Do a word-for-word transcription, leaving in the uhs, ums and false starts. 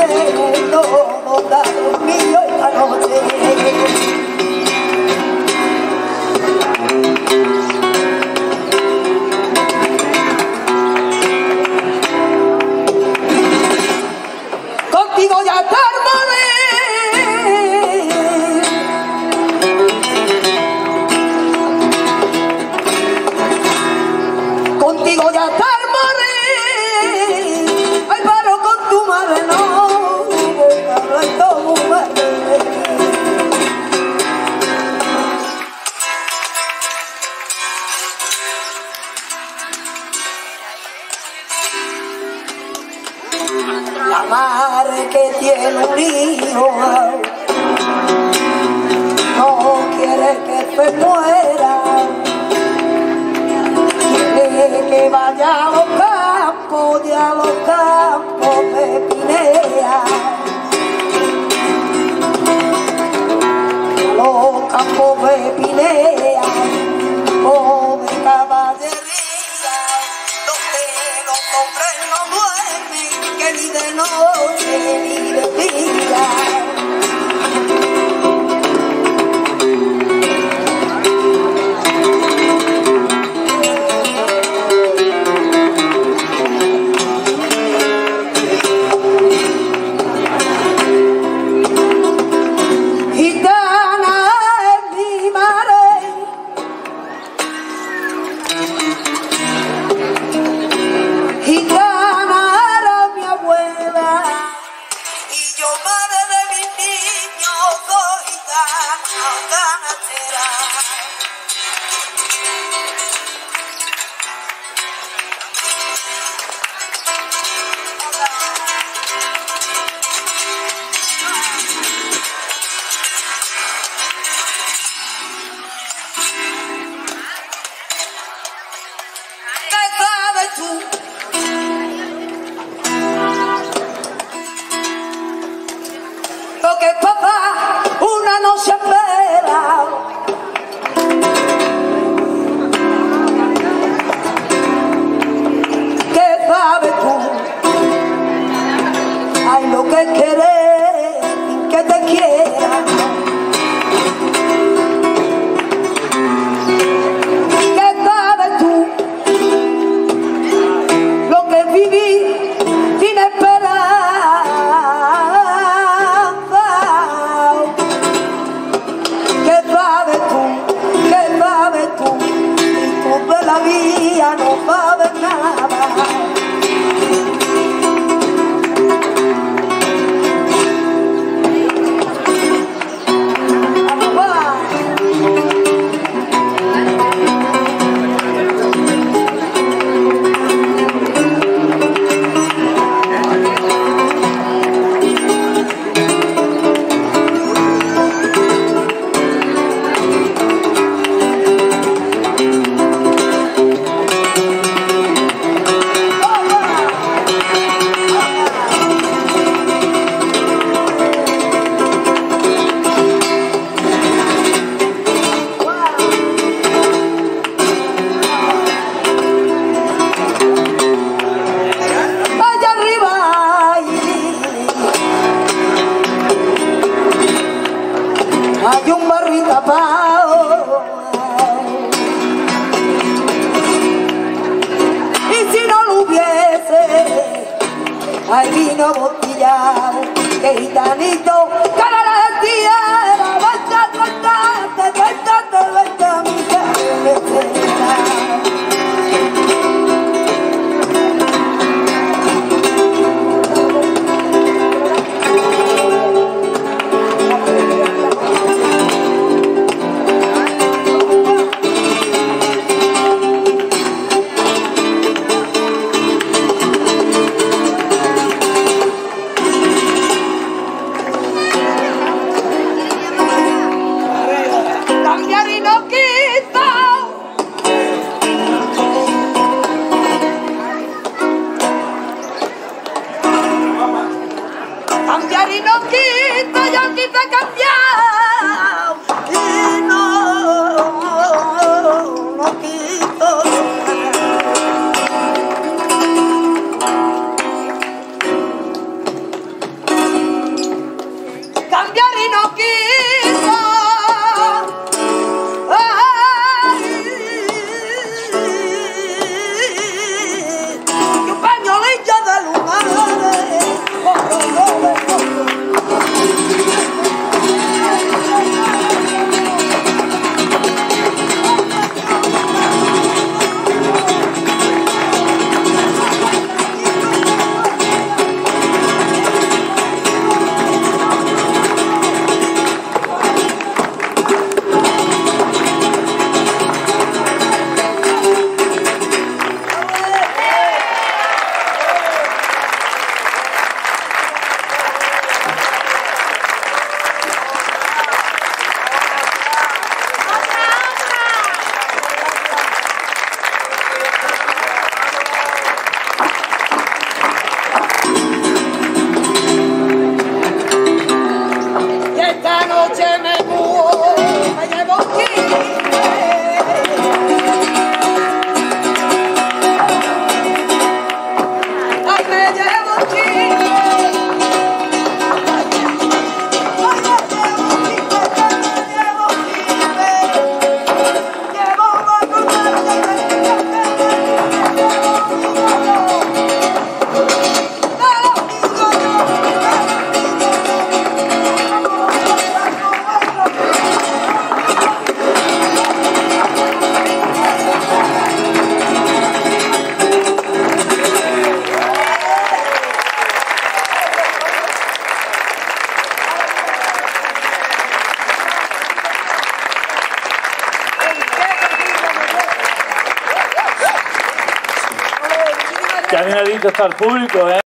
no está dormido esta noche. Contigo ya terminé, contigo ya terminé, ay, pero con tu madre no, no es tu madre. La madre que tiene un hijo no quiere que se muera, quiere que vaya a los campos y a los campos de Pinea, a los campos de Pinea o de caballería, donde los hombres no duermen, que ni de noche ni de día. Gitana es mi madre, gitana era mi abuela, y yo madre de mis niños soy gitana, ganachera. ¿Qué sabes tú? Lo que papá una noche espera, ¿qué sabes tú? Hay lo que querés, que te quiera. ¿Qué sabes tú? Lo que viví sin esperanza. ¿Qué sabes tú? ¿Qué sabes tú? Y tú de la vida no sabes nada. Allá arriba hay un barril tapado, y si no lo hubiese, hay vino botellado, que gitanito, cara la tierra, bastante, bastante, bastante, bastante, Qué animadito está el público, ¿eh?